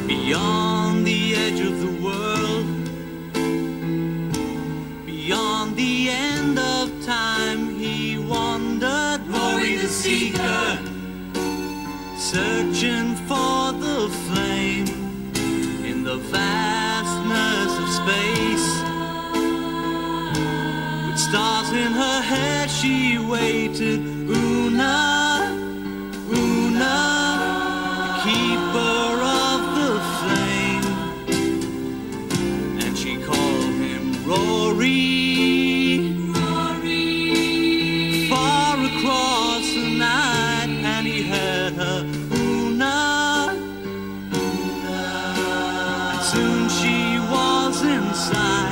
beyond the edge of the world, beyond the end of time. He wandered, Rory the seeker, searching for the flame in the vastness of space. With stars in her hair she waited, Una, Una, the keeper of the flame. And she called him Rory, Rory, far across the night, and he heard her, Una, Una. And soon she was inside.